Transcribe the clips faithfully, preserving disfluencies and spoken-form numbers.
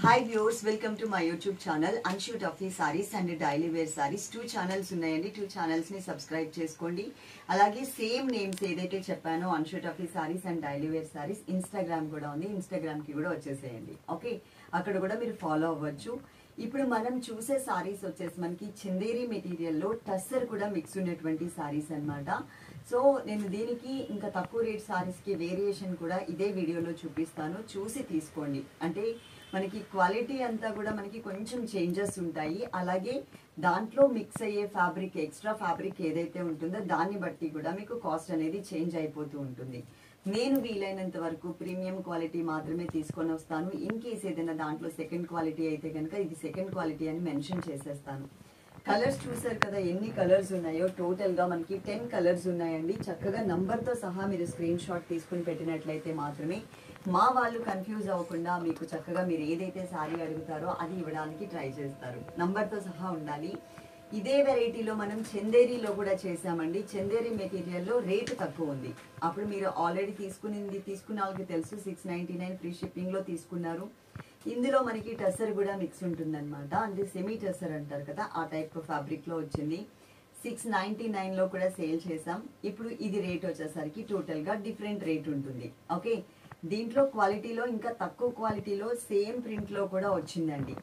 Hi viewers, welcome to my YouTube channel Anshu Tuffy Sarees and Daily Wear Sarees. Two channels ఉన్నాయండి. Two channels ని subscribe చేసుకోండి. అలాగే same names ఏదైతే చెప్పానో Anshu Tuffy Sarees and Daily Wear Sarees Instagram కూడా ఉంది. Instagram కి కూడా వచ్చేసేయండి. ఓకే, అక్కడ కూడా మీరు ఫాలో అవ్వచ్చు. ఇప్పుడు మనం చూసే సారీస్ వచ్చేసి మనకి చందేరి మెటీరియల్ లో టస్సర్ కూడా మిక్స్ ఉన్నటువంటి సారీస్ అన్నమాట. సో నేను దీనికి ఇంకా తక్కువ రేట్ సారీస్ కి వేరియేషన్ కూడా ఇదే వీడియోలో చూపిస్తాను, చూసి తీసుకోండి. అంటే మనకి క్వాలిటీ అంతా కూడా మనకి కొంచెం చేంజెస్ ఉంటాయి. అలాగే దాంట్లో మిక్స్ అయ్యే ఫ్యాబ్రిక్, ఎక్స్ట్రా ఫ్యాబ్రిక్ ఏదైతే ఉంటుందో దాన్ని బట్టి కూడా మీకు కాస్ట్ అనేది చేంజ్ అయిపోతూ ఉంటుంది. నేను వీలైనంత వరకు ప్రీమియం క్వాలిటీ మాత్రమే తీసుకొని వస్తాను. ఇన్ కేస్ ఏదైనా దాంట్లో సెకండ్ క్వాలిటీ అయితే కనుక ఇది సెకండ్ క్వాలిటీ అని మెన్షన్ చేసేస్తాను. కలర్స్ చూసారు కదా ఎన్ని కలర్స్ ఉన్నాయో, టోటల్ గా మనకి టెన్ కలర్స్ ఉన్నాయండి. చక్కగా నంబర్ తో సహా మీరు స్క్రీన్ షాట్ తీసుకుని పెట్టినట్లయితే మాత్రమే మా వాళ్ళు కన్ఫ్యూజ్ అవ్వకుండా మీకు చక్కగా మీరు ఏదైతే శారీ అడుగుతారో అది ఇవ్వడానికి ట్రై చేస్తారు. నంబర్ తో సహా ఉండాలి. ఇదే వెరైటీలో మనం చందేరిలో కూడా చేసామండి. చందేరి మెటీరియల్లో రేటు తక్కువ ఉంది. అప్పుడు మీరు ఆల్రెడీ తీసుకునింది తీసుకున్న వాళ్ళకి తెలుసు, six ninety nine free shipping లో తీసుకున్నారు. ఇందులో మనకి టస్సర్ కూడా మిక్స్ ఉంటుంది అనమాట. అంటే సెమీ టస్సర్ అంటారు కదా, ఆ టైప్ ఫ్యాబ్రిక్ లో వచ్చింది. సిక్స్ నైన్టీ నైన్ లో కూడా సేల్ చేసాం. ఇప్పుడు ఇది రేట్ వచ్చేసరికి టోటల్ గా డిఫరెంట్ రేట్ ఉంటుంది. ఓకే, దీంట్లో క్వాలిటీలో ఇంకా తక్కువ క్వాలిటీలో సేమ్ ప్రింట్ లో కూడా వచ్చిందండి.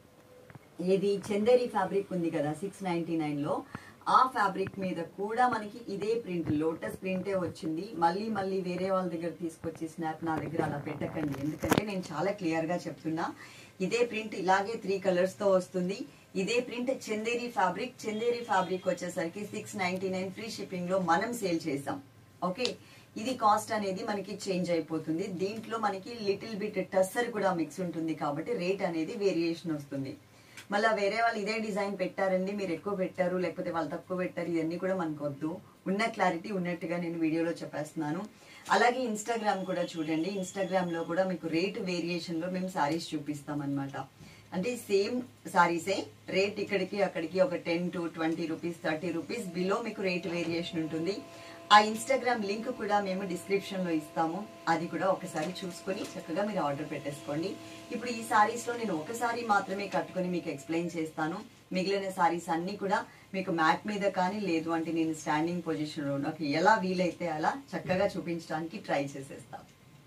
ఏది చందేరి ఫ్యాబ్రిక్ ఉంది కదా సిక్స్ నైన్టీ నైన్ లో, ఆ ఫ్యాబ్రిక్ మీద కూడా మనకి ఇదే ప్రింట్, లోటస్ ప్రింటే వచ్చింది. మళ్ళీ మళ్ళీ వేరే వాళ్ళ దగ్గర తీసుకొచ్చి స్నాప్ నా దగ్గర అలా పెట్టకండి, ఎందుకంటే నేను చాలా క్లియర్ గా చెప్తున్నా. ఇదే ప్రింట్ ఇలాగే త్రీ కలర్స్ తో వస్తుంది. ఇదే print Chanderi fabric. Chanderi fabric వచ్చేసరికి six ninety nine free shipping లో మనం సేల్ చేసాం. ఓకే, ఇది కాస్ట్ అనేది మనకి చేంజ్ అయిపోతుంది. దీంట్లో మనకి లిటిల్ బిట్ టస్సర్ కూడా మిక్స్ ఉంటుంది కాబట్టి రేట్ అనేది వేరియేషన్ వస్తుంది. మళ్ళీ వేరే వాళ్ళు ఇదే డిజైన్ పెట్టారండి, మీరు ఎక్కువ పెట్టారు లేకపోతే వాళ్ళు తక్కువ పెట్టారు, ఇవన్నీ కూడా మనకు వద్దు. ఉన్న క్లారిటీ ఉన్నట్టుగా నేను వీడియోలో చెప్పేస్తున్నాను. అలాగే ఇన్స్టాగ్రామ్ కూడా చూడండి. ఇన్స్టాగ్రామ్ లో కూడా మీకు రేట్ వేరియేషన్ లో మేము సారీస్ చూపిస్తాం అనమాట. అంటే సేమ్ సారీసే రేట్ ఇక్కడికి అక్కడికి ఒక ten to twenty rupees thirty rupees below మీకు రేట్ వేరియేషన్ ఉంటుంది. ఆ ఇన్స్టాగ్రామ్ లింక్ కూడా మేము డిస్క్రిప్షన్ లో ఇస్తాము. అది కూడా ఒకసారి చూసుకొని చక్కగా మీరు ఆర్డర్ పెట్టేసుకోండి. ఇప్పుడు ఈ సారీస్ లో నేను ఒక సారీ మాత్రమే కట్టుకొని మీకు ఎక్స్ప్లెయిన్ చేస్తాను. మిగిలిన సారీస్ అన్ని కూడా మీకు మ్యాట్ మీద కానీ లేదు అంటే నేను స్టాండింగ్ పొజిషన్ లో నాకు ఎలా వీలైతే అలా చక్కగా చూపించడానికి ట్రై చేసేస్తాను.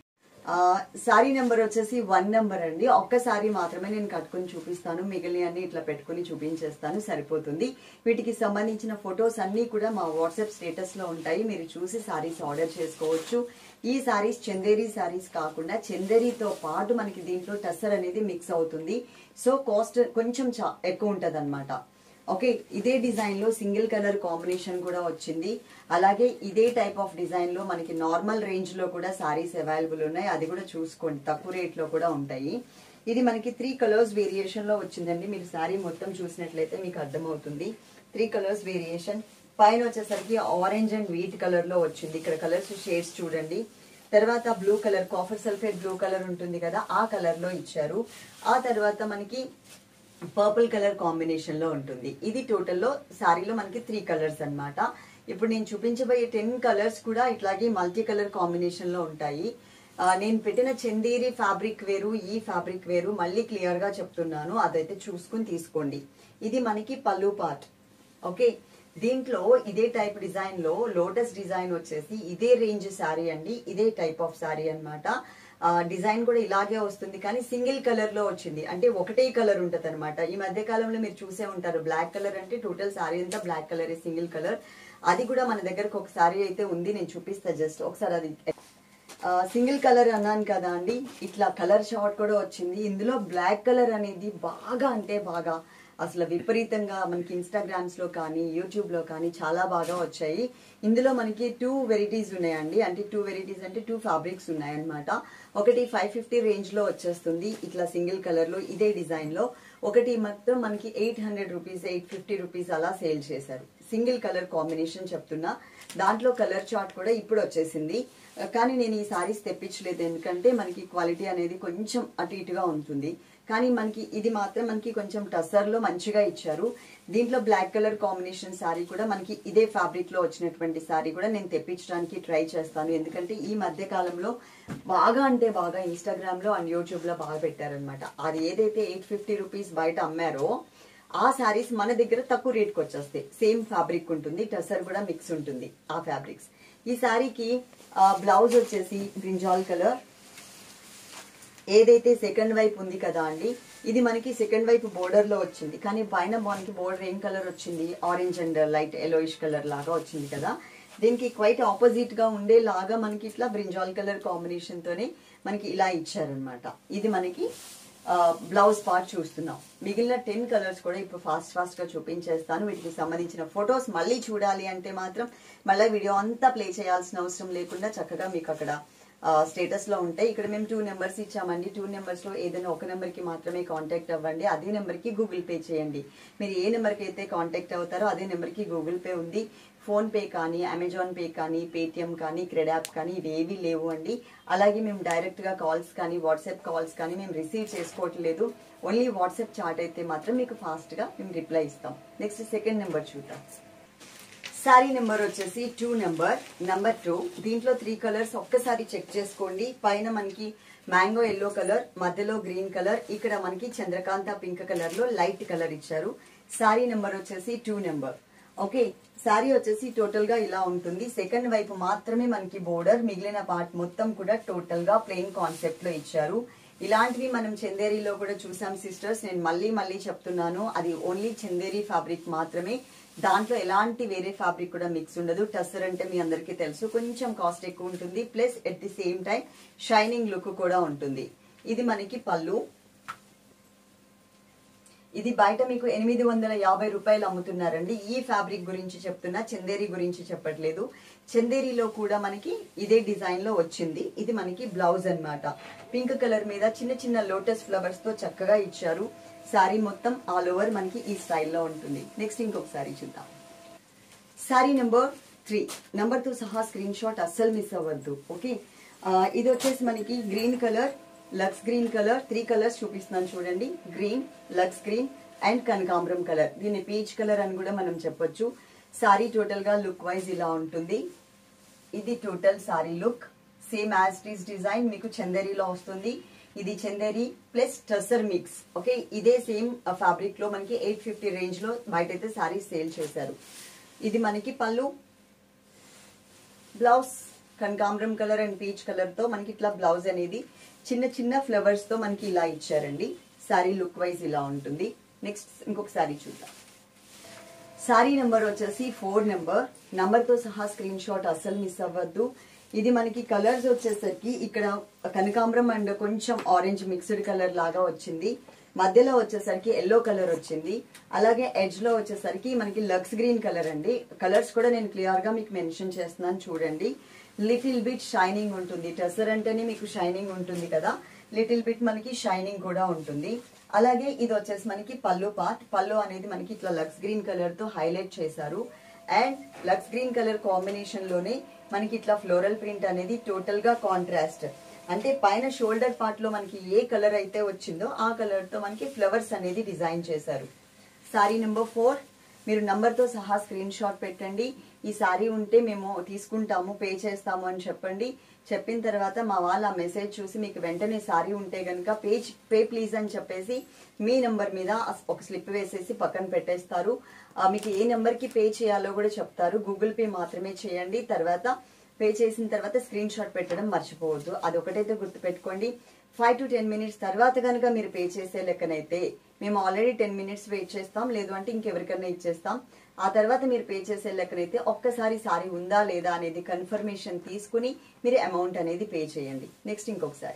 సారీ నెంబర్ వచ్చేసి వన్ నెంబర్ అండి. ఒక్క సారీ మాత్రమే నేను కట్టుకుని చూపిస్తాను, మిగిలిన అన్ని ఇట్లా పెట్టుకుని చూపించేస్తాను, సరిపోతుంది. వీటికి సంబంధించిన ఫొటోస్ అన్ని కూడా మా వాట్సాప్ స్టేటస్ లో ఉంటాయి, మీరు చూసి సారీస్ ఆర్డర్ చేసుకోవచ్చు. ఈ సారీస్ చందేరి సారీస్ కాకుండా చందేరితో పాటు మనకి దీంట్లో టస్సర్ అనేది మిక్స్ అవుతుంది. సో కాస్ట్ కొంచెం ఎక్కువ ఉంటది అనమాట. ఓకే, ఇదే డిజైన్ లో సింగిల్ కలర్ కాంబినేషన్ కూడా వచ్చింది. అలాగే ఇదే టైప్ ఆఫ్ డిజైన్ లో మనకి నార్మల్ రేంజ్ లో కూడా సారీస్ అవైలబుల్ ఉన్నాయి, అది కూడా చూసుకోండి, తక్కువ రేట్ లో కూడా ఉంటాయి. ఇది మనకి త్రీ కలర్స్ వేరియేషన్ లో వచ్చిందండి. మీరు సారీ మొత్తం చూసినట్లయితే మీకు అర్థమవుతుంది. Three colours variation. పైన వచ్చేసరికి ఆరెంజ్ అండ్ వీట్ కలర్ లో వచ్చింది. ఇక్కడ కలర్స్ షేడ్స్ చూడండి. తర్వాత blue colour, copper sulphate blue colour ఉంటుంది కదా, ఆ కలర్ లో ఇచ్చారు. ఆ తర్వాత మనకి పర్పుల్ కలర్ కాంబినేషన్ లో ఉంటుంది. ఇది టోటల్ లో సారీలో మనకి త్రీ కలర్స్ అన్నమాట. ఇప్పుడు నేను చూపించబోయే టెన్ కలర్స్ కూడా ఇట్లాగే మల్టీ కలర్ కాంబినేషన్ లో ఉంటాయి. నేను పెట్టిన చందేరి ఫ్యాబ్రిక్ వేరు, ఈ ఫ్యాబ్రిక్ వేరు, మళ్ళీ క్లియర్ గా చెప్తున్నాను, అదైతే చూసుకుని తీసుకోండి. ఇది మనకి పల్లు పార్ట్. ఓకే, దీంట్లో ఇదే టైప్ డిజైన్ లో లోటస్ డిజైన్ వచ్చేసి ఇదే రేంజ్ శారీ అండి, ఇదే టైప్ ఆఫ్ శారీ అన్నమాట. డిజైన్ కూడా ఇలాగే వస్తుంది కానీ సింగిల్ కలర్ లో వచ్చింది, అంటే ఒకటే కలర్ ఉంటది అనమాట. ఈ మధ్య కాలంలో మీరు చూసే ఉంటారు, బ్లాక్ కలర్ అంటే టోటల్ సారీ అంతా బ్లాక్ కలర్, సింగిల్ కలర్. అది కూడా మన దగ్గరకు ఒక సారీ అయితే ఉంది, నేను చూపిస్తా జస్ట్ ఒకసారి. అది సింగిల్ కలర్ అన్నాను కదా అండి, ఇట్లా కలర్ షార్ట్ కూడా వచ్చింది. ఇందులో బ్లాక్ కలర్ అనేది బాగా అంటే బాగా అసలు విపరీతంగా మనకి ఇన్స్టాగ్రామ్స్ లో కానీ యూట్యూబ్ లో కానీ చాలా బాగా వచ్చాయి. ఇందులో మనకి టూ వెరైటీస్ ఉన్నాయండి, అంటే టూ వెరైటీస్ అంటే టూ ఫ్యాబ్రిక్స్ ఉన్నాయన్నమాట. ఒకటి ఫైవ్ ఫిఫ్టీ రేంజ్ లో వచ్చేస్తుంది ఇట్లా సింగిల్ కలర్ లో ఇదే డిజైన్ లో. ఒకటి మాత్రం మనకి eight hundred rupees eight fifty rupees అలా సేల్ చేశారు. సింగిల్ కలర్ కాంబినేషన్ చెప్తున్నా. దాంట్లో కలర్ చార్ట్ కూడా ఇప్పుడు వచ్చేసింది. కానీ నేను ఈ సారీస్ తెప్పించలేదు, ఎందుకంటే మనకి క్వాలిటీ అనేది కొంచెం అటు ఇటుగా ఉంటుంది. కానీ మనకి ఇది మాత్రం మనకి కొంచెం టసర్ లో మంచిగా ఇచ్చారు. దీంట్లో బ్లాక్ కలర్ కాంబినేషన్ సారీ కూడా మనకి ఇదే ఫ్యాబ్రిక్ లో వచ్చినటువంటి సారీ కూడా నేను తెప్పించడానికి ట్రై చేస్తాను. ఎందుకంటే ఈ మధ్య కాలంలో బాగా అంటే బాగా ఇన్స్టాగ్రామ్ లో అండ్ యూట్యూబ్ లో బాగా పెట్టారనమాట. అది ఏదైతే ఎయిట్ ఫిఫ్టీ రూపీస్ బయట అమ్మారో ఆ శారీస్ మన దగ్గర తక్కువ రేట్కి వచ్చేస్తాయి. సేమ్ ఫ్యాబ్రిక్ ఉంటుంది, టసర్ కూడా మిక్స్ ఉంటుంది ఆ ఫ్యాబ్రిక్స్. ఈ శారీకి బ్లౌజ్ వచ్చేసి బ్రింజాల్ కలర్, ఏదైతే సెకండ్ వైపు ఉంది కదా అండి, ఇది మనకి సెకండ్ వైపు బోర్డర్ లో వచ్చింది. కానీ పైన మనకి బోర్డర్ ఏం కలర్ వచ్చింది, orange and light yellowish colour లాగా వచ్చింది కదా. దీనికి క్వైట్ ఆపోజిట్ గా ఉండేలాగా మనకి ఇట్లా బ్రింజాల్ కలర్ కాంబినేషన్ తోనే మనకి ఇలా ఇచ్చారనమాట. ఇది మనకి బ్లౌజ్ పార్ట్ చూస్తున్నాం. మిగిలిన టెన్ కలర్స్ కూడా ఇప్పుడు ఫాస్ట్ ఫాస్ట్ గా చూపించేస్తాను. వీటికి సంబంధించిన ఫొటోస్ మళ్ళీ చూడాలి అంటే మాత్రం మళ్ళీ వీడియో అంతా ప్లే చేయాల్సిన అవసరం లేకుండా చక్కగా మీకు అక్కడ స్టేటస్ లో ఉంటాయి. ఇక్కడ మేము టూ నెంబర్స్ ఇచ్చామండి. టూ నెంబర్స్ లో ఏదైనా ఒక నెంబర్ కి మాత్రమే కాంటాక్ట్ అవ్వండి. అదే నెంబర్ కి గూగుల్ పే చేయండి. మీరు ఏ నెంబర్ కి అయితే కాంటాక్ట్ అవుతారో అదే నెంబర్ కి గూగుల్ పే ఉంది. ఫోన్ పే కానీ, అమెజాన్ పే కానీ, పేటిఎం కానీ, క్రెడాప్ కానీ ఇవి ఏవి లేవు అండి. అలాగే మేము డైరెక్ట్ గా కాల్స్ కానీ, వాట్సాప్ కాల్స్ కానీ మేము రిసీవ్ చేసుకోవట్లేదు. ఓన్లీ వాట్సాప్ చాట్ అయితే మాత్రం మీకు ఫాస్ట్ గా మేము రిప్లై ఇస్తాం. నెక్స్ట్ సెకండ్ నెంబర్ చూద్దాం. శారీ నెంబర్ వచ్చేసి టూ నెంబర్ నెంబర్ టూ. దీంట్లో త్రీ కలర్స్ ఒక్కసారి చెక్ చేసుకోండి. పైన మనకి మ్యాంగో ఎల్లో కలర్, మధ్యలో గ్రీన్ కలర్, ఇక్కడ మనకి చంద్రకాంత పింక్ కలర్ లో లైట్ కలర్ ఇచ్చారు. శారీ నెంబర్ వచ్చేసి టూ నెంబర్. ఓకే, శారీ వచ్చేసి టోటల్ గా ఇలా ఉంటుంది. సెకండ్ వైపు మాత్రమే మనకి బోర్డర్, మిగిలిన పార్ట్ మొత్తం కూడా టోటల్ గా ప్లెయిన్ కాన్సెప్ట్ లో ఇచ్చారు. ఇలాంటివి మనం చందేరీలో కూడా చూసాం సిస్టర్స్. నేను మళ్ళీ మళ్ళీ చెప్తున్నాను, అది ఓన్లీ చందేరీ ఫ్యాబ్రిక్ మాత్రమే. దాంట్లో ఎలాంటి వేరే ఫ్యాబ్రిక్ కూడా మిక్స్ ఉండదు. టస్సర్ అంటే మీ అందరికీ తెలుసు, కొంచెం కాస్ట్ ఎక్కువ ఉంటుంది. Plus at the same time shining look కూడా ఉంటుంది. ఇది మనకి పళ్ళు. ఇది బయట మీకు ఎనిమిది వందల యాభై రూపాయలు అమ్ముతున్నారండి. ఈ ఫ్యాబ్రిక్ గురించి చెప్తున్నా, చందేరి గురించి చెప్పట్లేదు. చందేరిలో కూడా మనకి ఇదే డిజైన్ లో వచ్చింది. ఇది మనకి బ్లౌజ్ అన్నమాట. పింక్ కలర్ మీద చిన్న చిన్న లోటస్ ఫ్లవర్స్ తో చక్కగా ఇచ్చారు. శారీ మొత్తం ఆల్ ఓవర్ మనకి ఈ స్టైల్లో ఉంటుంది. నెక్స్ట్ ఇంకొక శారీ చూద్దాం. Sari number three. నెంబర్ తో సహా స్క్రీన్ షాట్ అస్సలు మిస్ అవ్వద్దు. ఓకే, ఇది వచ్చేసి మనకి green colour, lux green colour, three colours చూపిస్తున్నాను చూడండి. గ్రీన్, లక్స్ గ్రీన్ అండ్ కనకాంబరం కలర్. దీన్ని పీచ్ కలర్ అని కూడా మనం చెప్పొచ్చు. సారీ టోటల్ గా లుక్ వైజ్ ఇలా ఉంటుంది. ఇది total sari look. Same as it is design మీకు చందేరీలో వస్తుంది. ఇది Chanderi plus tussar mix. Okay, ఇదే సేమ్ ఫ్యాబ్రిక్ లో మనకి ఎయిట్ ఫిఫ్టీ రేంజ్ లో బయట అయితే సారీ సేల్ చేశారు. ఇది మనకి పళ్ళు, బ్లౌజ్ కనకాంబరం కలర్ అండ్ పీచ్ కలర్ తో మనకి ఇట్లా బ్లౌజ్ అనేది చిన్న చిన్న ఫ్లవర్స్ తో మనకి ఇలా ఇచ్చారండి. సారీ లుక్ వైజ్ ఇలా ఉంటుంది. నెక్స్ట్ ఇంకొక సారీ చూద్దాం. సారీ నెంబర్ వచ్చేసి ఫోర్ నెంబర్. నంబర్ తో సహా స్క్రీన్ షాట్ అస్సలు మిస్ అవ్వద్దు. ఇది మనకి కలర్స్ వచ్చేసరికి ఇక్కడ కనకాంబరం అండ్ కొంచెం ఆరెంజ్ మిక్స్డ్ కలర్ లాగా వచ్చింది. మధ్యలో వచ్చేసరికి ఎల్లో కలర్ వచ్చింది. అలాగే ఎడ్జ్ లో వచ్చేసరికి మనకి లక్స్ గ్రీన్ కలర్ అండి. కలర్స్ కూడా నేను క్లియర్ గా మీకు మెన్షన్ చేస్తున్నాను చూడండి. లిటిల్ బిట్ షైనింగ్ ఉంటుంది. టసర్ అంటేనే మీకు షైనింగ్ ఉంటుంది కదా, లిటిల్ బిట్ మనకి షైనింగ్ కూడా ఉంటుంది. అలాగే ఇది వచ్చేసి మనకి పళ్ళు పార్ట్. పళ్ళు అనేది మనకి ఇట్లా లక్స్ గ్రీన్ కలర్ తో హైలైట్ చేశారు. And lux green colour combination లోనే మనకి ఇట్లా ఫ్లోరల్ ప్రింట్ అనేది టోటల్ గా కాంట్రాస్ట్. అంటే పైన షోల్డర్ పార్ట్ లో మనకి ఏ కలర్ అయితే వచ్చిందో ఆ కలర్ తో మనకి ఫ్లవర్స్ అనేది డిజైన్ చేశారు. Sari number four. మీరు నంబర్ తో సహా స్క్రీన్ షాట్ పెట్టండి. ఈ సారీ ఉంటే మేము తీసుకుంటాము, పే చేస్తాము అని చెప్పండి. చెప్పిన తర్వాత మా వాళ్ళ మెసేజ్ చూసి మీకు వెంటనే సారీ ఉంటే గనుక పే పే ప్లీజ్ అని చెప్పేసి మీ నెంబర్ మీద ఒక స్లిప్ వేసేసి పక్కన పెట్టేస్తారు. మీకు ఏ నెంబర్ కి పే చేయాలో కూడా చెప్తారు. గూగుల్ పే మాత్రమే చేయండి. తర్వాత పే చేసిన తర్వాత స్క్రీన్ షాట్ పెట్టడం మర్చిపోవద్దు. అదొకటైతే గుర్తు పెట్టుకోండి. ఫైవ్ టు టెన్ మినిట్స్ తర్వాత కనుక మీరు పే చేసే లెక్కనైతే మేము ఆల్రెడీ టెన్ మినిట్స్ వెయిట్ చేస్తాం, లేదు అంటే ఇంకెవరికైనా ఇచ్చేస్తాం. ఆ తర్వాత మీరు పే చేసే లెక్కనైతే ఒక్కసారి సారీ ఉందా లేదా అనేది కన్ఫర్మేషన్ తీసుకుని మీరు అమౌంట్ అనేది పే చేయండి. నెక్స్ట్ ఇంకొకసారి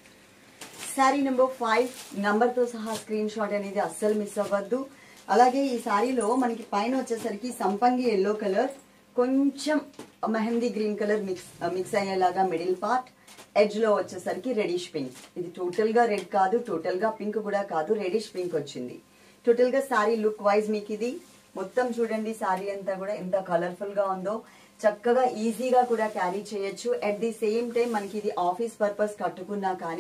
సారీ నెంబర్ ఫైవ్. నంబర్ తో సహా స్క్రీన్ షాట్ అనేది అస్సలు మిస్ అవ్వద్దు. అలాగే ఈ సారీలో మనకి పైన వచ్చేసరికి సంపంగి ఎల్లో కలర్, కొంచెం mehndi green colour mix mix అయ్యేలాగా మిడిల్ పార్ట్, ఎడ్జ్ లో వచ్చేసరికి రెడిష్ పింక్. ఇది టోటల్ గా రెడ్ కాదు, టోటల్ గా పింక్ కూడా కాదు, రెడిష్ పింక్ వచ్చింది. టోటల్ గా సారీ లుక్ వైజ్ మీకు ఇది మొత్తం చూడండి. సారీ అంతా కూడా ఎంత కలర్ఫుల్ గా ఉందో. చక్కగా ఈజీగా కూడా క్యారీ చేయొచ్చు. అట్ ది సేమ్ టైం మనకి ఇది ఆఫీస్ పర్పస్ కట్టుకున్నా కానీ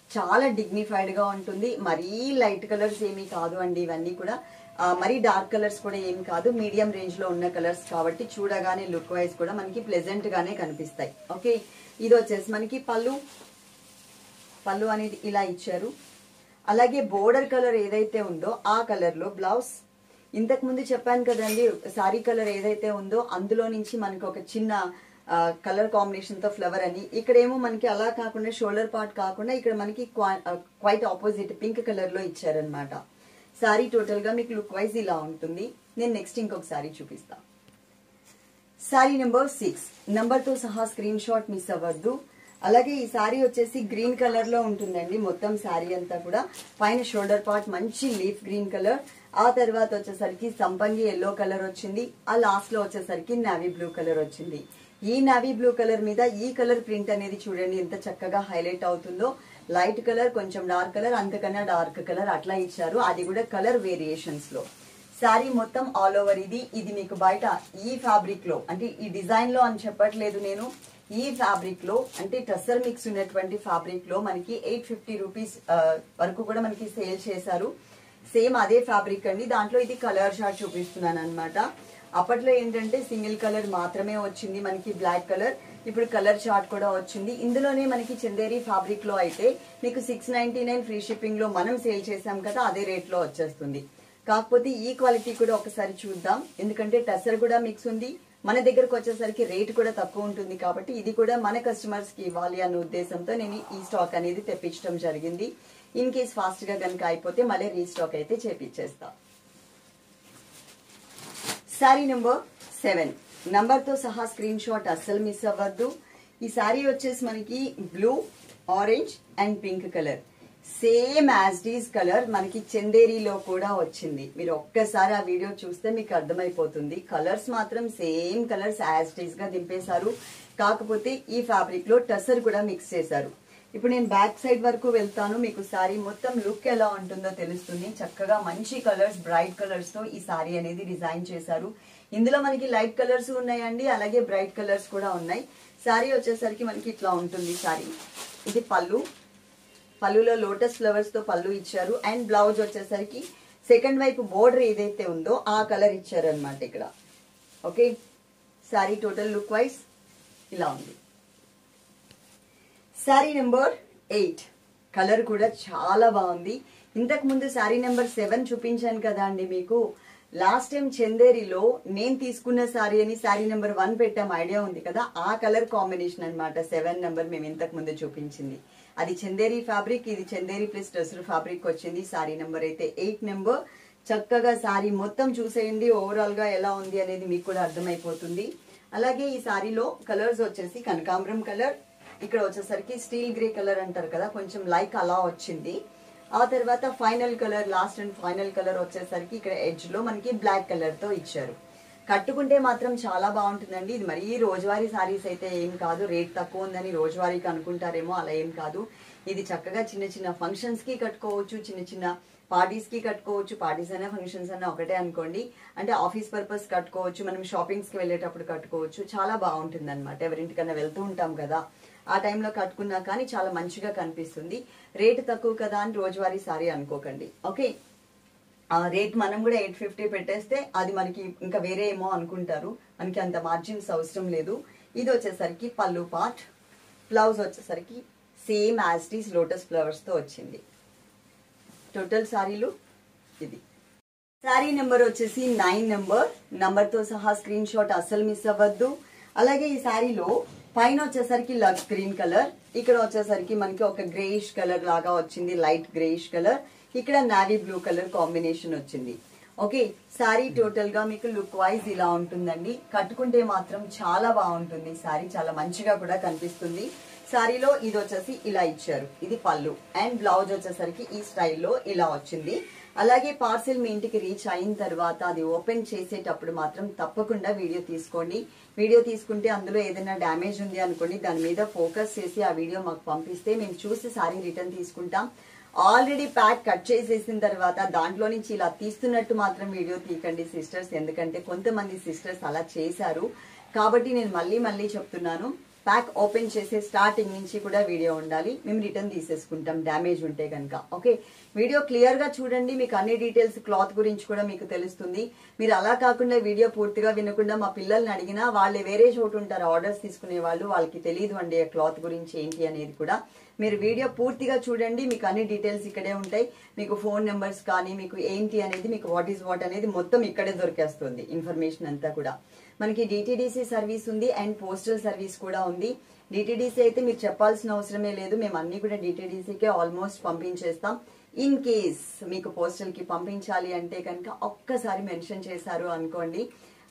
చాలా డిగ్నిఫైడ్ గా ఉంటుంది. మరీ లైట్ కలర్స్ ఏమీ కాదు అండి ఇవన్నీ కూడా, మరీ డార్క్ కలర్స్ కూడా ఏమి కాదు, మీడియం రేంజ్ లో ఉన్న కలర్స్ కాబట్టి చూడగానే లుక్ వైజ్ కూడా మనకి ప్లెజెంట్ గానే కనిపిస్తాయి. ఓకే, ఇది వచ్చేసి మనకి పళ్ళు పళ్ళు అనేది ఇలా ఇచ్చారు. అలాగే బోర్డర్ కలర్ ఏదైతే ఉందో ఆ కలర్ లో బ్లౌజ్. ఇంతకు ముందు చెప్పాను కదండి సారీ కలర్ ఏదైతే ఉందో అందులో నుంచి మనకి ఒక చిన్న కలర్ కాంబినేషన్ తో ఫ్లవర్ అని, ఇక్కడేమో మనకి అలా కాకుండా షోల్డర్ పార్ట్ కాకుండా ఇక్కడ మనకి క్వైట్ ఆపోజిట్ పింక్ కలర్ లో ఇచ్చారనమాట. సారీ టోటల్ గా మీకు లుక్ వైజ్ ఇలా ఉంటుంది. నేను నెక్స్ట్ ఇంకొక సారీ చూపిస్తా. సారీ నెంబర్ సిక్స్ నంబర్ తో సహా స్క్రీన్ షాట్ మిస్ అవ్వద్దు. అలాగే ఈ సారీ వచ్చేసి గ్రీన్ కలర్ లో ఉంటుందండి మొత్తం సారీ అంతా కూడా. పైన షోల్డర్ పార్ట్ మంచి లీఫ్ గ్రీన్ కలర్, ఆ తర్వాత వచ్చేసరికి సంపంగి ఎల్లో కలర్ వచ్చింది, ఆ లాస్ట్ లో వచ్చేసరికి నావీ బ్లూ కలర్ వచ్చింది. ఈ నావీ బ్లూ కలర్ మీద ఈ కలర్ ప్రింట్ అనేది చూడండి ఎంత చక్కగా హైలైట్ అవుతుందో. లైట్ కలర్, కొంచెం డార్క్ కలర్, అంతకన్నా డార్క్ కలర్ అట్లా ఇచ్చారు, అది కూడా కలర్ వేరియేషన్స్ లో. శారీ మొత్తం ఆల్ ఓవర్ ఇది ఇది మీకు బయట ఈ ఫ్యాబ్రిక్ లో, అంటే ఈ డిజైన్ లో అని చెప్పట్లేదు నేను, ఈ ఫ్యాబ్రిక్ లో అంటే టస్సర్ మిక్స్ ఉన్నటువంటి ఫ్యాబ్రిక్ లో మనకి ఎయిట్ ఫిఫ్టీ రూపీస్ వరకు కూడా మనకి సేల్ చేశారు. సేమ్ అదే ఫ్యాబ్రిక్ అండి, దాంట్లో ఇది కలర్ షార్ట్ చూపిస్తున్నాను అనమాట. అప్పట్లో ఏంటంటే సింగిల్ కలర్ మాత్రమే వచ్చింది మనకి బ్లాక్ కలర్, ఇప్పుడు కలర్ చార్ట్ కూడా వచ్చింది. ఇందులోనే మనకి చందేరి ఫ్యాబ్రిక్ లో అయితే మీకు six ninety nine free shipping లో మనం సేల్ చేసాం కదా అదే రేట్ లో వచ్చేస్తుంది. కాకపోతే ఈ క్వాలిటీ కూడా ఒకసారి చూద్దాం, ఎందుకంటే టసర్ కూడా మిక్స్ ఉంది, మన దగ్గరకు వచ్చేసరికి రేట్ కూడా తక్కువ ఉంటుంది కాబట్టి ఇది కూడా మన కస్టమర్స్ కి ఇవ్వాలి అన్న ఉద్దేశంతో నేను ఈ స్టాక్ అనేది తెప్పించడం జరిగింది. ఇన్ కేస్ ఫాస్ట్ గా కనుక అయిపోతే మళ్ళీ రీస్టాక్ అయితే చేపించేస్తా. సారీ నెంబర్ సెవెన్ నంబర్ తో సహా స్క్రీన్ షాట్ అస్సలు మిస్ అవ్వద్దు. ఈ సారీ వచ్చేసి మనకి blue, orange and pink colour, same as these colour మనకి చందేరీలో కూడా వచ్చింది. మీరు ఒక్కసారి ఆ వీడియో చూస్తే మీకు అర్థమైపోతుంది. కలర్స్ మాత్రం సేమ్ కలర్స్ యాజ్ డీస్ గా దింపేశారు, కాకపోతే ఈ ఫ్యాబ్రిక్ లో టసర్ కూడా మిక్స్ చేశారు. ఇప్పుడు నేను బ్యాక్ సైడ్ వరకు వెళ్తాను, మీకు సారీ మొత్తం లుక్ ఎలా ఉంటుందో తెలుస్తుంది. చక్కగా మంచి కలర్స్, బ్రైట్ కలర్స్ తో ఈ సారీ అనేది డిజైన్ చేశారు. ఇందులో మనకి లైట్ కలర్స్ ఉన్నాయండి, అలాగే బ్రైట్ కలర్స్ కూడా ఉన్నాయి. సారీ వచ్చేసరికి మనకి ఇట్లా ఉంటుంది సారీ. ఇది పళ్ళు, పళ్ళులో లోటస్ ఫ్లవర్స్ తో పళ్ళు ఇచ్చారు. అండ్ బ్లౌజ్ వచ్చేసరికి సెకండ్ వైపు బోర్డర్ ఏదైతే ఉందో ఆ కలర్ ఇచ్చారు అనమాట ఇక్కడ. Okay, sari total look wise ఇలా ఉంది. శారీ నెంబర్ ఎయిట్ కలర్ కూడా చాలా బాగుంది. ఇంతకు ముందు శారీ నెంబర్ సెవెన్ చూపించాను కదా అండి మీకు. లాస్ట్ టైం చందేరిలో నేను తీసుకున్న శారీ అని శారీ నెంబర్ వన్ పెట్టాం, ఐడియా ఉంది కదా, ఆ కలర్ కాంబినేషన్ అనమాట సెవెన్ నెంబర్ మేము ఇంతకు ముందు చూపించింది. అది చందేరి ఫ్యాబ్రిక్, ఇది చందేరి ప్లస్ టసర్ ఫ్యాబ్రిక్ వచ్చింది. శారీ నెంబర్ అయితే ఎయిట్ నెంబర్. చక్కగా శారీ మొత్తం చూసేయండి, ఓవరాల్ గా ఎలా ఉంది అనేది మీకు కూడా అర్థమైపోతుంది. అలాగే ఈ శారీలో కలర్స్ వచ్చేసి కనకాంబరం కలర్, ఇక్కడ వచ్చేసరికి స్టీల్ గ్రే కలర్ అంటారు కదా, కొంచెం లైక్ అలా వచ్చింది. ఆ తర్వాత final colour, last and final colour వచ్చేసరికి ఇక్కడ ఎడ్జ్ లో మనకి బ్లాక్ కలర్ తో ఇచ్చారు. కట్టుకుంటే మాత్రం చాలా బాగుంటుందండి. ఇది మరీ రోజువారీ సారీస్ అయితే ఏం కాదు, రేట్ తక్కువ ఉందని రోజువారీకి అనుకుంటారేమో, అలా ఏం కాదు. ఇది చక్కగా చిన్న చిన్న ఫంక్షన్స్ కి కట్టుకోవచ్చు, చిన్న చిన్న పార్టీస్ కి కట్టుకోవచ్చు. పార్టీస్ అయినా ఫంక్షన్స్ అయినా ఒకటే అనుకోండి, అంటే ఆఫీస్ పర్పస్ కట్టుకోవచ్చు, మనం షాపింగ్స్ కి వెళ్ళేటప్పుడు కట్టుకోవచ్చు. చాలా బాగుంటుంది అనమాట. ఎవరింటికన్నా వెళ్తూ ఉంటాం కదా, ఆ టైంలో కట్టుకున్నా కానీ చాలా మంచిగా కనిపిస్తుంది. రేట్ తక్కువ కదా అని రోజువారీ సారీ అనుకోకండి. ఓకే, ఆ రేట్ మనం కూడా ఎయిట్ ఫిఫ్టీ పెట్టేస్తే అది మనకి ఇంకా వేరే ఏమో అనుకుంటారు, మనకి అంత మార్జిన్స్ అవసరం లేదు. ఇది వచ్చేసరికి పళ్ళు పార్ట్, బ్లౌజ్ వచ్చేసరికి same as it is lotus flowers తో వచ్చింది. టోటల్ సారీలు ఇది. సారీ నెంబర్ వచ్చేసి నైన్ నెంబర్. నంబర్ తో సహా స్క్రీన్ షాట్ అస్సలు మిస్ అవ్వద్దు. అలాగే ఈ సారీలో పైన వచ్చేసరికి లక్స్ గ్రీన్ కలర్, ఇక్కడ వచ్చేసరికి మనకి ఒక గ్రేయిష్ కలర్ లాగా వచ్చింది, లైట్ గ్రేయిష్ కలర్, ఇక్కడ నావీ బ్లూ కలర్ కాంబినేషన్ వచ్చింది. ఓకే, సారీ టోటల్ గా మీకు లుక్ వైజ్ ఇలా ఉంటుందండి. కట్టుకుంటే మాత్రం చాలా బాగుంటుంది సారీ, చాలా మంచిగా కూడా కనిపిస్తుంది. సారీలో ఇది వచ్చేసి ఇలా ఇచ్చారు, ఇది పళ్ళు, అండ్ బ్లౌజ్ వచ్చేసరికి ఈ స్టైల్లో ఇలా వచ్చింది. అలాగే పార్సిల్ మీ ఇంటికి రీచ్ అయిన తర్వాత అది ఓపెన్ చేసేటప్పుడు మాత్రం తప్పకుండా వీడియో తీసుకోండి. వీడియో తీసుకుంటే అందులో ఏదైనా డ్యామేజ్ ఉంది అనుకోండి, దాని మీద ఫోకస్ చేసి ఆ వీడియో మాకు పంపిస్తే మేము చూసి సారీ రిటర్న్ తీసుకుంటాం. ఆల్రెడీ ప్యాక్ కట్ చేసేసిన తర్వాత దాంట్లో నుంచి ఇలా తీస్తున్నట్టు మాత్రం వీడియో తీయకండి సిస్టర్స్, ఎందుకంటే కొంతమంది సిస్టర్స్ అలా చేశారు. కాబట్టి నేను మళ్ళీ మళ్ళీ చెప్తున్నాను, ప్యాక్ ఓపెన్ చేసే స్టార్టింగ్ నుంచి కూడా వీడియో ఉండాలి. మేము రిటర్న్ తీసేసుకుంటాం డ్యామేజ్ ఉంటే కనుక. ఓకే, వీడియో క్లియర్ గా చూడండి, మీకు అన్ని డీటెయిల్స్ క్లాత్ గురించి కూడా మీకు తెలుస్తుంది. మీరు అలా కాకుండా వీడియో పూర్తిగా వినకుండా మా పిల్లల్ని అడిగినా వాళ్ళే వేరే చోటు ఉంటారు ఆర్డర్స్ తీసుకునే వాళ్ళు, వాళ్ళకి తెలియదు అండి క్లాత్ గురించి ఏంటి అనేది కూడా. మీరు వీడియో పూర్తిగా చూడండి, మీకు అన్ని డీటెయిల్స్ ఇక్కడే ఉంటాయి. మీకు ఫోన్ నెంబర్స్ కానీ మీకు ఏంటి అనేది, మీకు వాట్ ఈస్ వాట్ అనేది మొత్తం ఇక్కడే దొరికేస్తుంది ఇన్ఫర్మేషన్ అంతా కూడా. మనకి డిటిడిసి సర్వీస్ ఉంది అండ్ పోస్టల్ సర్వీస్ కూడా ఉంది. డిటిడిసి అయితే మీరు చెప్పాల్సిన అవసరమే లేదు, మేము అన్ని కూడా డిటిడిసికే ఆల్మోస్ట్ పంపించేస్తాం. ఇన్ కేస్ మీకు పోస్టల్ కి పంపించాలి అంటే కనుక ఒక్కసారి మెన్షన్ చేశారు అనుకోండి,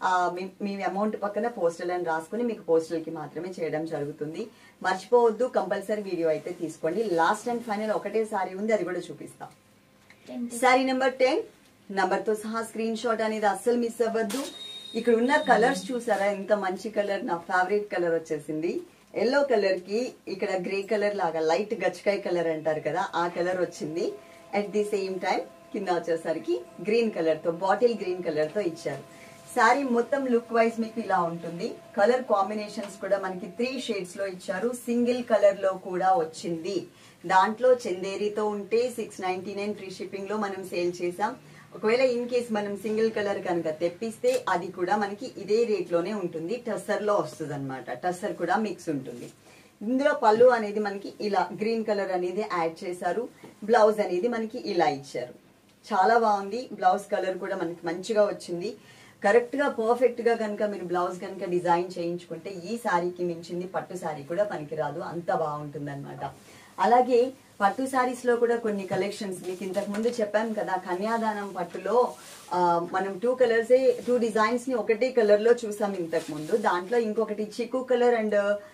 మీ అమౌంట్ పక్కన పోస్టల్ అని రాసుకుని మీకు పోస్టల్ కి మాత్రమే చేయడం జరుగుతుంది. మర్చిపోవద్దు, కంపల్సరీ వీడియో అయితే తీసుకోండి. లాస్ట్ అండ్ ఫైనల్ ఒకటే సారీ ఉంది, అది కూడా చూపిస్తాం. సారీ నెంబర్ టెన్ నంబర్ తో సహా స్క్రీన్ షాట్ అనేది అస్సలు మిస్ అవ్వద్దు. ఇక్కడ ఉన్న కలర్స్ చూసారా, ఎంత మంచి కలర్, నా ఫేవరెట్ కలర్ వచ్చేసింది. ఎల్లో కలర్ కి ఇక్కడ గ్రే కలర్ లాగా లైట్ గచ్చకాయ కలర్ అంటారు కదా, ఆ కలర్ వచ్చింది. అట్ ది సేమ్ టైం కింద వచ్చేసరికి గ్రీన్ కలర్ తో, బాటిల్ గ్రీన్ కలర్ తో ఇచ్చారు. శారీ మొత్తం లుక్ వైజ్ మీకు ఇలా ఉంటుంది. కలర్ కాంబినేషన్స్ కూడా మనకి త్రీ షేడ్స్ లో ఇచ్చారు. సింగిల్ కలర్ లో కూడా వచ్చింది. దాంట్లో చందేరితో ఉంటే six ninety nine free shipping లో మనం సేల్ చేసాం. ఒకవేళ ఇన్ కేస్ మనం సింగిల్ కలర్ కనుక తెప్పిస్తే అది కూడా మనకి ఇదే రేట్ లోనే ఉంటుంది. టస్సర్ లో వస్తుంది అనమాట, టస్సర్ కూడా మిక్స్ ఉంటుంది. ఇందులో పళ్ళు అనేది మనకి ఇలా గ్రీన్ కలర్ అనేది యాడ్ చేశారు. బ్లౌజ్ అనేది మనకి ఇలా ఇచ్చారు. చాలా బాగుంది. బ్లౌజ్ కలర్ కూడా మనకి మంచిగా వచ్చింది. కరెక్ట్ గా పర్ఫెక్ట్ గా కనుక మీరు బ్లౌజ్ కనుక డిజైన్ చేయించుకుంటే ఈ శారీకి మించింది పట్టు శారీ కూడా పనికిరాదు, అంత బాగుంటుంది అనమాట. అలాగే పట్టు శారీస్ లో కూడా కొన్ని కలెక్షన్స్ మీకు ఇంతకు ముందు చెప్పాను కదా, కన్యాదానం పట్టులో మనం టూ కలర్స్ టూ డిజైన్స్ ని ఒకటే కలర్ లో చూసాం ఇంతకు ముందు. దాంట్లో ఇంకొకటి చిక్కు కలర్ అండ్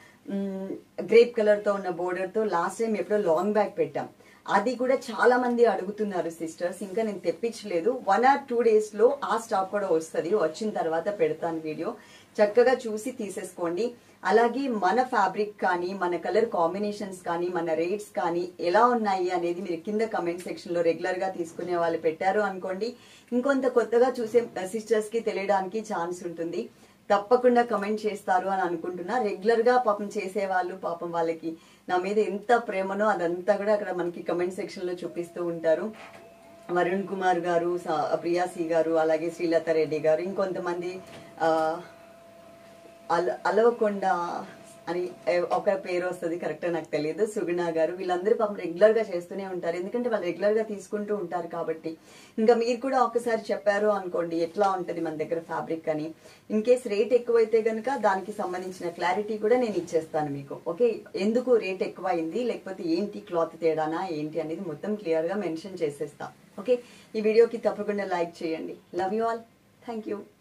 గ్రేప్ కలర్ తో ఉన్న బోర్డర్ తో లాస్ట్ టైం ఎప్పుడో లాంగ్ బ్యాక్ పెట్టాం. అది కూడా చాలా మంది అడుగుతున్నారు సిస్టర్స్, ఇంకా నేను తెప్పించలేదు. వన్ ఆర్ టూ డేస్ లో ఆ స్టాక్ కూడా వస్తుంది, వచ్చిన తర్వాత పెడతాను వీడియో. చక్కగా చూసి తీసేసుకోండి. అలాగే మన ఫ్యాబ్రిక్ కానీ మన కలర్ కాంబినేషన్స్ కానీ మన రేట్స్ కానీ ఎలా ఉన్నాయి అనేది మీరు కింద కమెంట్ సెక్షన్ లో రెగ్యులర్ గా తీసుకునే వాళ్ళు పెట్టారు అనుకోండి, ఇంకొంత కొత్తగా చూసే సిస్టర్స్ కి తెలియడానికి ఛాన్స్ ఉంటుంది. తప్పకుండా కమెంట్ చేస్తారు అని అనుకుంటున్నా. రెగ్యులర్ గా పాపం చేసేవాళ్ళు, పాపం వాళ్ళకి నా మీద ఎంత ప్రేమనో అదంతా కూడా అక్కడ మనకి కమెంట్ సెక్షన్ లో చూపిస్తూ ఉంటారు. వరుణ్ కుమార్ గారు, ప్రియాసి గారు, అలాగే శ్రీలత రెడ్డి గారు, ఇంకొంతమంది ఆ అల అలవకొండ అని ఒక పేరు వస్తుంది, కరెక్ట్ నాకు తెలియదు, సుగుణ గారు, వీళ్ళందరూ పాపం రెగ్యులర్ గా చేస్తూనే ఉంటారు. ఎందుకంటే వాళ్ళు రెగ్యులర్ గా తీసుకుంటూ ఉంటారు కాబట్టి. ఇంకా మీరు కూడా ఒకసారి చెప్పారు అనుకోండి ఎట్లా ఉంటది మన దగ్గర ఫ్యాబ్రిక్ అని. ఇన్ కేస్ రేట్ ఎక్కువైతే గనుక దానికి సంబంధించిన క్లారిటీ కూడా నేను ఇచ్చేస్తాను మీకు. ఓకే, ఎందుకు రేట్ ఎక్కువ అయింది, లేకపోతే ఏంటి క్లాత్ తేడానా ఏంటి అనేది మొత్తం క్లియర్ గా మెన్షన్ చేసేస్తా. ఓకే, ఈ వీడియోకి తప్పకుండా లైక్ చేయండి. Love you all. Thank you.